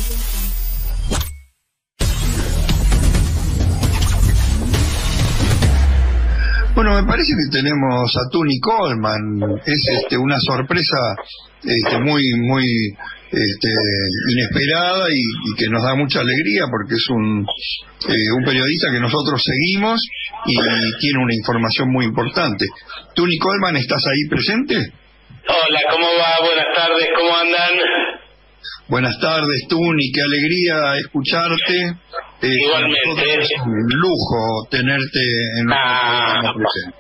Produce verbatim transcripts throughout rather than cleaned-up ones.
Bueno, me parece que tenemos a Tuni Coleman. Es este, una sorpresa este, muy muy este, inesperada y, y que nos da mucha alegría porque es un, eh, un periodista que nosotros seguimos y tiene una información muy importante. Tuni Coleman, ¿estás ahí presente? Hola, ¿cómo va? Buenas tardes, ¿cómo andan? Buenas tardes, Tuni, qué alegría escucharte. Eh, Igualmente. Es un lujo tenerte en nuestro ah, programa presente.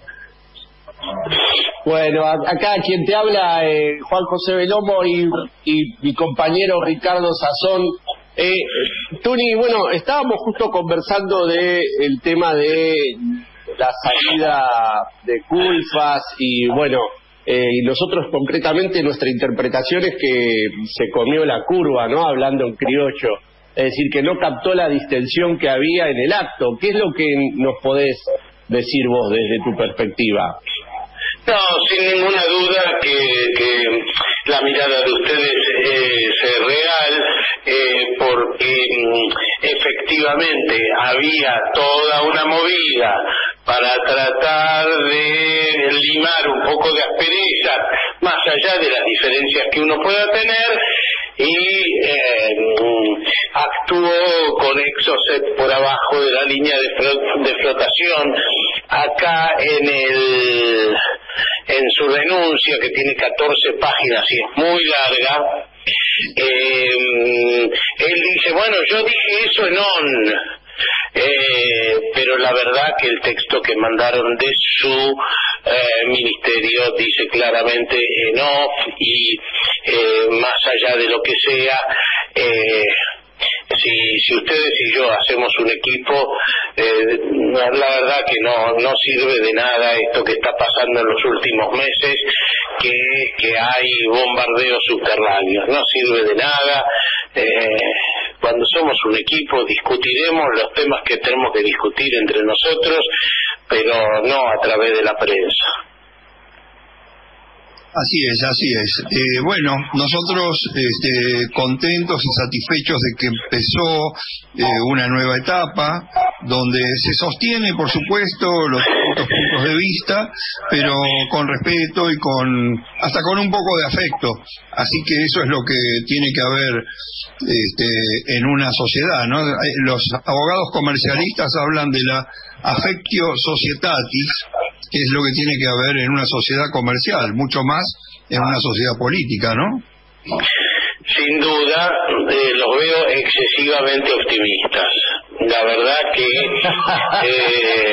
Bueno, acá quien te habla, eh, Juan José Belomo y, y mi compañero Ricardo Sazón. Eh, Tuni, bueno, estábamos justo conversando de el tema de la salida de Culfas y bueno, eh, y nosotros concretamente nuestra interpretación es que se comió la curva, ¿no? Hablando en criollo. Es decir, que no captó la distensión que había en el acto. ¿Qué es lo que nos podés decir vos desde tu perspectiva? No, sin ninguna duda que, que la mirada de ustedes es real, eh, porque efectivamente había toda una movida para tratar de limar un poco de aspereza, más allá de las diferencias que uno pueda tener, y eh, actuó con Exocet por abajo de la línea de, flot de flotación. Acá en el en su renuncia, que tiene catorce páginas y es muy larga, eh, él dice, bueno, yo dije eso en on, eh, pero la verdad que el texto que mandaron de su eh, ministerio dice claramente en off, y eh, más allá de lo que sea, eh, si, si ustedes y yo hacemos un equipo, eh, la verdad que no, no sirve de nada esto que está pasando en los últimos meses, que, que hay bombardeos subterráneos, no sirve de nada. Eh, cuando somos un equipo discutiremos los temas que tenemos que discutir entre nosotros, pero no a través de la prensa. Así es, así es. Eh, bueno, nosotros este, contentos y satisfechos de que empezó eh, una nueva etapa, donde se sostiene, por supuesto, los distintos puntos de vista, pero con respeto y con hasta con un poco de afecto. Así que eso es lo que tiene que haber este, en una sociedad, ¿no? Los abogados comercialistas hablan de la affectio societatis, que es lo que tiene que haber en una sociedad comercial, mucho más en una sociedad política, ¿no? Sin duda, eh, los veo excesivamente optimistas. La verdad que, eh,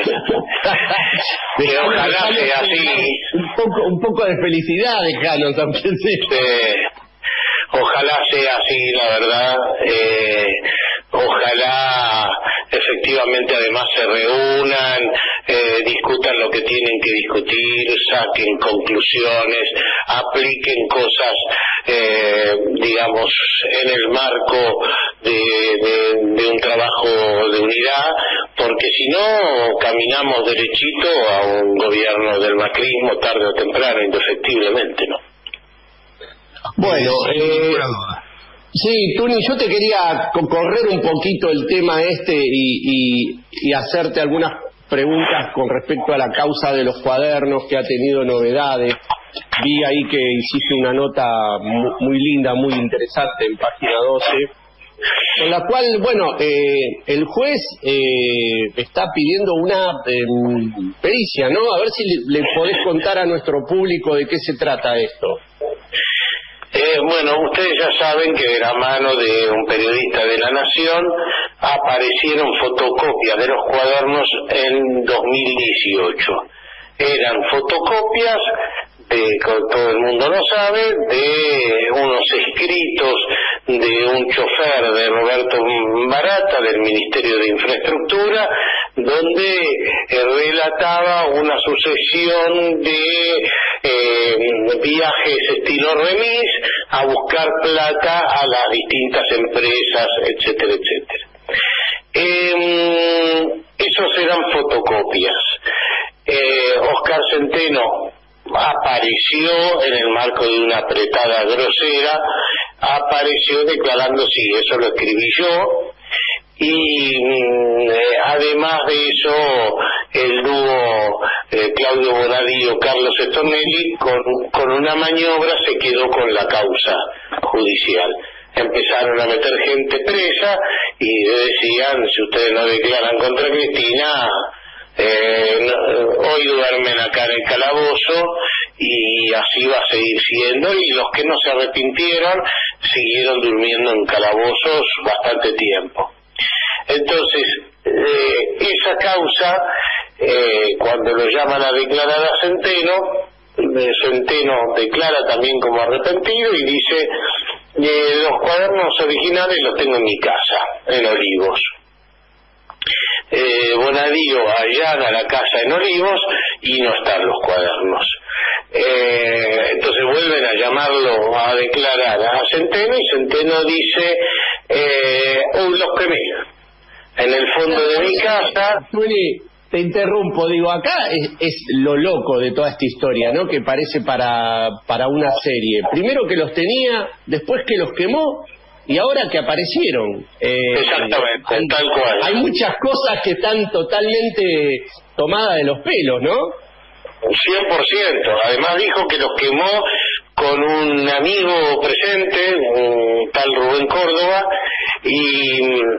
que ojalá sea así. Un poco, un poco de felicidad, Jano, también. Eh, ojalá sea así, la verdad. Eh, ojalá efectivamente además se reúnan, eh, discutan lo que tienen que discutir, saquen conclusiones, apliquen cosas, eh, digamos, en el marco de, de, de un trabajo de unidad, porque si no caminamos derechito a un gobierno del macrismo tarde o temprano, indefectiblemente, ¿no? Bueno, eh... sí, Tuni, yo te quería correr un poquito el tema este y, y, y hacerte algunas preguntas con respecto a la causa de los cuadernos, que ha tenido novedades. Vi ahí que hiciste una nota muy, muy linda, muy interesante en página doce, con la cual, bueno, eh, el juez eh, está pidiendo una eh, pericia, ¿no? A ver si le, le podés contar a nuestro público de qué se trata esto. Eh, bueno, ustedes ya saben que de la mano de un periodista de La Nación aparecieron fotocopias de los cuadernos en dos mil dieciocho. Eran fotocopias, de, todo el mundo lo sabe, de unos escritos de un chofer de Roberto Barata del Ministerio de Infraestructura, donde eh, relataba una sucesión de eh, viajes estilo remis a buscar plata a las distintas empresas, etcétera, etcétera. Eh, esos eran fotocopias. Eh, Oscar Centeno apareció en el marco de una apretada grosera apareció declarando, sí, eso lo escribí yo, y eh, además de eso el dúo eh, Claudio Bonadío Carlos Stornelli con, con una maniobra se quedó con la causa judicial. Empezaron a meter gente presa y decían, si ustedes no declaran contra Cristina, eh, no, hoy duermen acá en el calabozo, y así va a seguir siendo, y los que no se arrepintieron siguieron durmiendo en calabozos bastante tiempo. Entonces, eh, esa causa, eh, cuando lo llaman a declarar a Centeno, eh, Centeno declara también como arrepentido y dice, eh, los cuadernos originales los tengo en mi casa, en Olivos. Eh, Bonadío allana la casa en Olivos y no están los cuadernos. Eh, entonces vuelven a llamarlo a declarar a Centeno, y Centeno dice, eh, uy, los quemé en el fondo de mi casa. Tuli, te interrumpo, digo, acá es, es lo loco de toda esta historia, ¿no? Que parece para, para una serie. Primero que los tenía, después que los quemó, y ahora que aparecieron. Eh, Exactamente, hay, tal cual. Hay muchas cosas que están totalmente tomadas de los pelos, ¿no? cien por ciento. Además dijo que los quemó con un amigo presente, un tal Rubén Córdoba, y,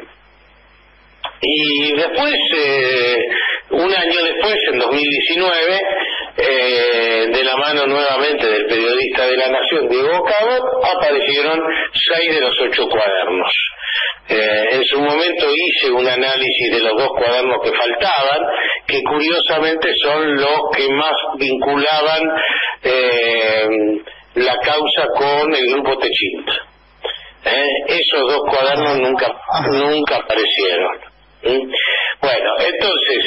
y después, eh, un año después, en dos mil diecinueve, eh, de la mano nuevamente del periodista de La Nación, Diego Cabot, aparecieron seis de los ocho cuadernos. Eh, en su momento hice un análisis de los dos cuadernos que faltaban, que curiosamente son los que más vinculaban eh, la causa con el grupo Techint. Eh, esos dos cuadernos nunca, nunca aparecieron. ¿Mm? Bueno, entonces,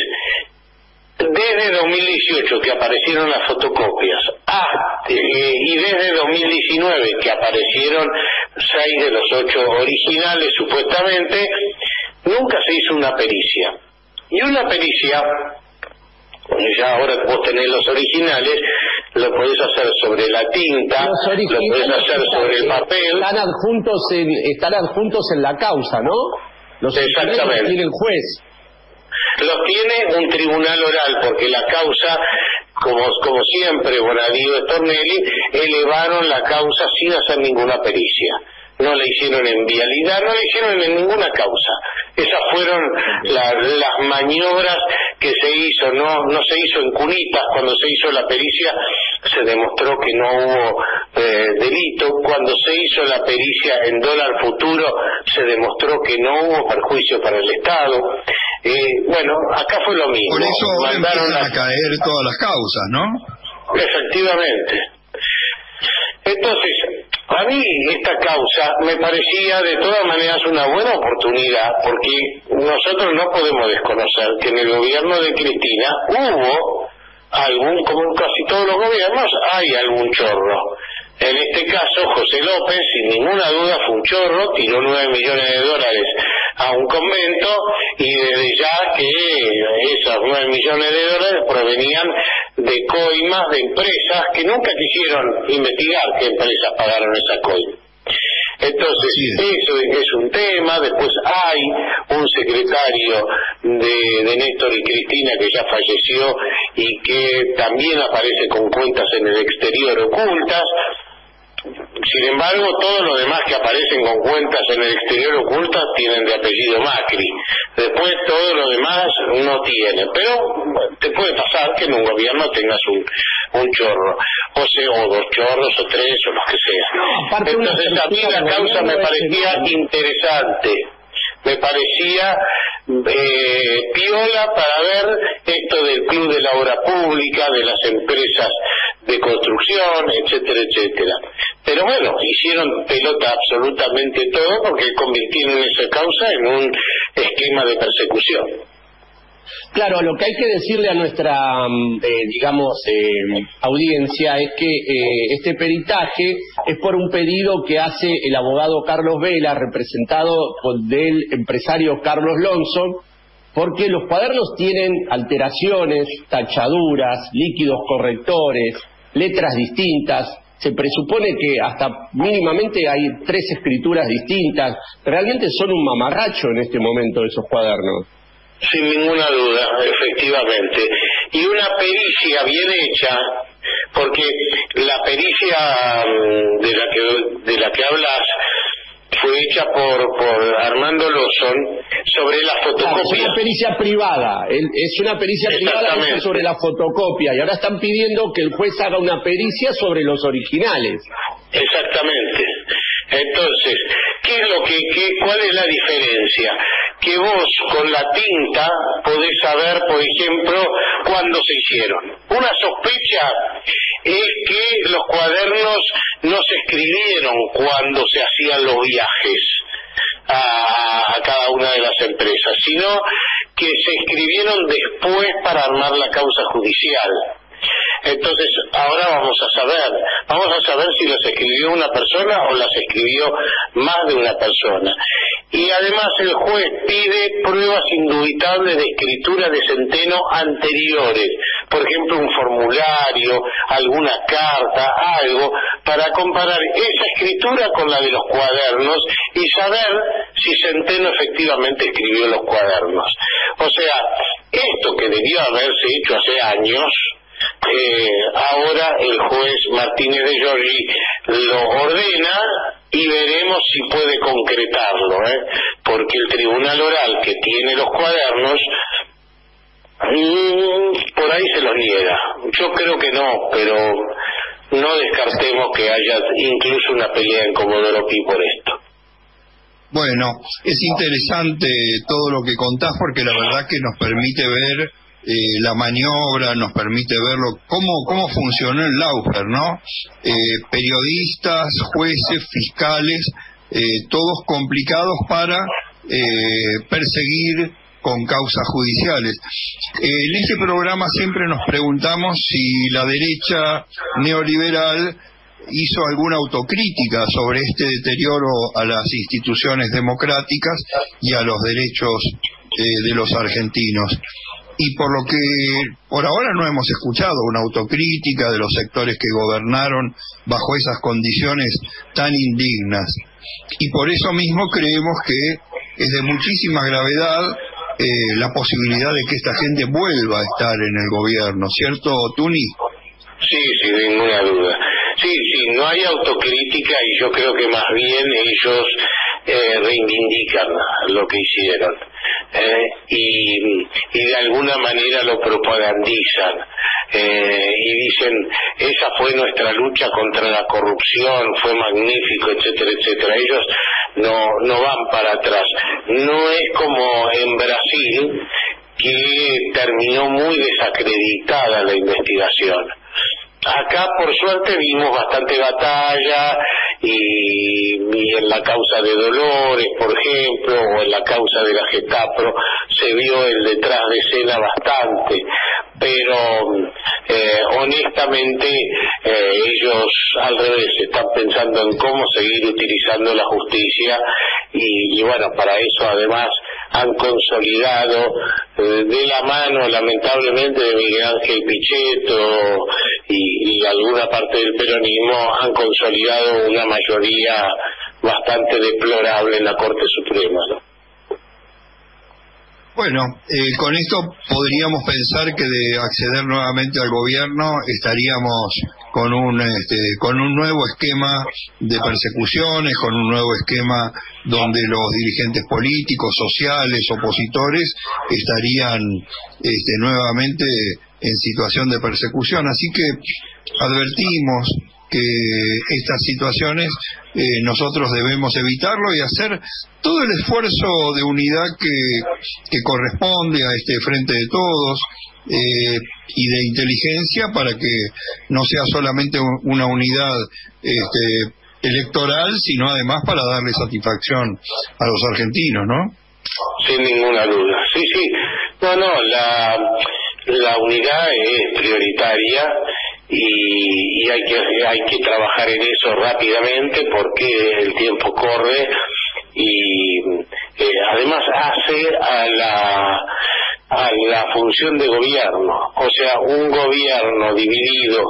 desde dos mil dieciocho que aparecieron las fotocopias, ah, eh, y desde dos mil diecinueve que aparecieron seis de los ocho originales supuestamente, nunca se hizo una pericia. Y una pericia, ya ahora que vos tenés los originales, lo podés hacer sobre la tinta, lo podés hacer sobre el papel. Están adjuntos en, están adjuntos en la causa, ¿no? Los Exactamente. Tiene el juez. Los tiene un tribunal oral, porque la causa, como, como siempre, Bonadío Stornelli, elevaron la causa sin hacer ninguna pericia. No le hicieron en vialidad, no le hicieron en ninguna causa. Esas fueron la, las maniobras que se hizo. No, no se hizo en cunitas. Cuando se hizo la pericia se demostró que no hubo eh, delito. Cuando se hizo la pericia en dólar futuro se demostró que no hubo perjuicio para el Estado. Eh, bueno, acá fue lo mismo. Por eso mandaron a caer todas las causas, ¿no? Efectivamente. Entonces, a mí esta causa me parecía de todas maneras una buena oportunidad, porque nosotros no podemos desconocer que en el gobierno de Cristina hubo algún, como en casi todos los gobiernos, hay algún chorro. En este caso, José López, sin ninguna duda, fue un chorro, tiró nueve millones de dólares a un convento, y desde ya que esos nueve millones de dólares provenían de coimas de empresas que nunca quisieron investigar qué empresas pagaron esa coima. Entonces, eso es un tema. Después hay un secretario de, de Néstor y Cristina que ya falleció y que también aparece con cuentas en el exterior ocultas. Sin embargo, todos los demás que aparecen con cuentas en el exterior ocultas tienen de apellido Macri. Después todos los demás no tienen. Pero te puede pasar que en un gobierno tengas un, un chorro, o sea, o dos chorros, o tres, o los que sea. Entonces a mí la causa me parecía interesante. Me parecía eh, piola para ver esto del Club de la Obra Pública, de las empresas de construcción, etcétera, etcétera. Pero bueno, hicieron pelota absolutamente todo porque convirtieron esa causa en un esquema de persecución. Claro, lo que hay que decirle a nuestra, eh, digamos, eh, audiencia es que eh, este peritaje es por un pedido que hace el abogado Carlos Vela, representado por del empresario Carlos Lonson, porque los cuadernos tienen alteraciones, tachaduras, líquidos correctores, letras distintas, se presupone que hasta mínimamente hay tres escrituras distintas. Realmente son un mamarracho en este momento esos cuadernos. Sin ninguna duda, efectivamente. Y una pericia bien hecha, porque la pericia de la que, de la que hablas fue hecha por, por Armando Lozón sobre la fotocopia. Ah, es una pericia privada, es una pericia privada sobre la fotocopia, y ahora están pidiendo que el juez haga una pericia sobre los originales. Exactamente. Entonces, ¿qué es lo que, qué, cuál es la diferencia? Que vos con la tinta podés saber, por ejemplo, cuándo se hicieron. Una sospecha es que los cuadernos no se escribieron cuando se hacían los viajes a, a cada una de las empresas, sino que se escribieron después para armar la causa judicial. Entonces, ahora vamos a saber, vamos a saber si las escribió una persona o las escribió más de una persona. Y además el juez pide pruebas indubitables de escritura de Centeno anteriores, por ejemplo un formulario, alguna carta, algo, para comparar esa escritura con la de los cuadernos y saber si Centeno efectivamente escribió los cuadernos. O sea, esto que debió haberse hecho hace años, Eh, ahora el juez Martínez de Giorgi lo ordena y veremos si puede concretarlo, ¿eh? Porque el tribunal oral que tiene los cuadernos mmm, por ahí se los niega. Yo creo que no, pero no descartemos que haya incluso una pelea en Comodoro Pi por esto. Bueno, es interesante todo lo que contás, porque la verdad que nos permite ver Eh, la maniobra, nos permite verlo, cómo, cómo funcionó el lawfare, ¿no? Eh, periodistas, jueces, fiscales, eh, todos complicados para eh, perseguir con causas judiciales. Eh, en este programa siempre nos preguntamos si la derecha neoliberal hizo alguna autocrítica sobre este deterioro a las instituciones democráticas y a los derechos eh, de los argentinos. Y por lo que por ahora no hemos escuchado una autocrítica de los sectores que gobernaron bajo esas condiciones tan indignas. Y por eso mismo creemos que es de muchísima gravedad eh, la posibilidad de que esta gente vuelva a estar en el gobierno, ¿cierto, Tuni? Sí, sin ninguna duda. Sí, sí, no hay autocrítica y yo creo que más bien ellos eh, reivindican lo que hicieron. Eh, y, y de alguna manera lo propagandizan eh, y dicen esa fue nuestra lucha contra la corrupción, fue magnífico, etcétera, etcétera. Ellos no, no van para atrás. No es como en Brasil, que terminó muy desacreditada la investigación. Acá por suerte vimos bastante batalla y, y en la causa de Dolores, por ejemplo, o en la causa de la Getapro se vio el detrás de escena bastante, pero eh, honestamente eh, ellos al revés están pensando en cómo seguir utilizando la justicia y, y bueno, para eso además han consolidado eh, de la mano lamentablemente de Miguel Ángel Pichetto y, y alguna parte del peronismo, han consolidado una mayoría bastante deplorable en la Corte Suprema, ¿no? Bueno, eh, con esto podríamos pensar que de acceder nuevamente al gobierno estaríamos con un este, con un nuevo esquema de persecuciones, con un nuevo esquema donde los dirigentes políticos, sociales, opositores estarían este, nuevamente en situación de persecución. Así que advertimos que estas situaciones eh, nosotros debemos evitarlo y hacer todo el esfuerzo de unidad que, que corresponde a este Frente de Todos eh, y de inteligencia para que no sea solamente una unidad este, electoral, sino además para darle satisfacción a los argentinos, ¿no? Sin ninguna duda. Sí, sí. No, no, la, la unidad es prioritaria. Y, y hay que hay que trabajar en eso rápidamente porque el tiempo corre y eh, además hace a la a la función de gobierno, o sea, un gobierno dividido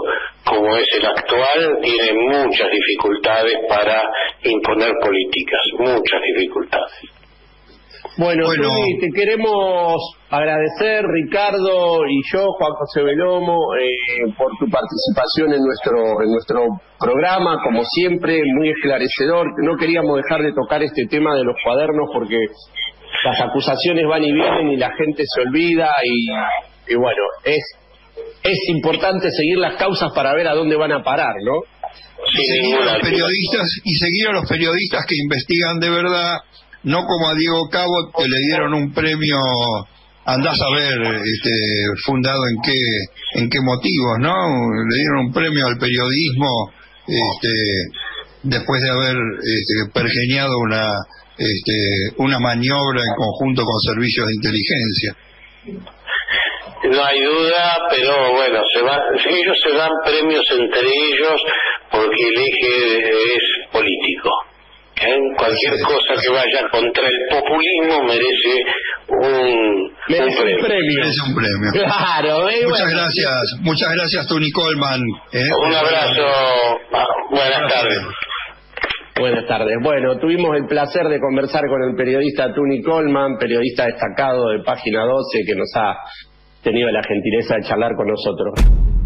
como es el actual, tiene muchas dificultades para imponer políticas, muchas dificultades. Bueno, bueno. Tony, te queremos agradecer, Ricardo y yo, Juan José Belomo, eh, por tu participación en nuestro en nuestro programa, como siempre, muy esclarecedor. No queríamos dejar de tocar este tema de los cuadernos porque las acusaciones van y vienen y la gente se olvida y, y bueno, es es importante seguir las causas para ver a dónde van a parar, ¿no? Y seguir a los periodistas, y seguir a los periodistas que investigan de verdad, no como a Diego Cabot, que le dieron un premio, andás a ver, este, fundado en qué en qué motivos, ¿no? Le dieron un premio al periodismo este, después de haber este, pergeñado una este, una maniobra en conjunto con servicios de inteligencia. No hay duda, pero bueno, se va, ellos se dan premios entre ellos porque el eje es político. ¿Eh? Cualquier sí, cosa que vaya contra el populismo merece un, merece un premio. Un premio. Merece un premio. Claro, eh, muchas bueno. gracias, muchas gracias, Tony Coleman. ¿eh? Un abrazo, buenas tardes. Buenas tardes. Bueno, tuvimos el placer de conversar con el periodista Tony Coleman, periodista destacado de Página doce, que nos ha tenido la gentileza de charlar con nosotros.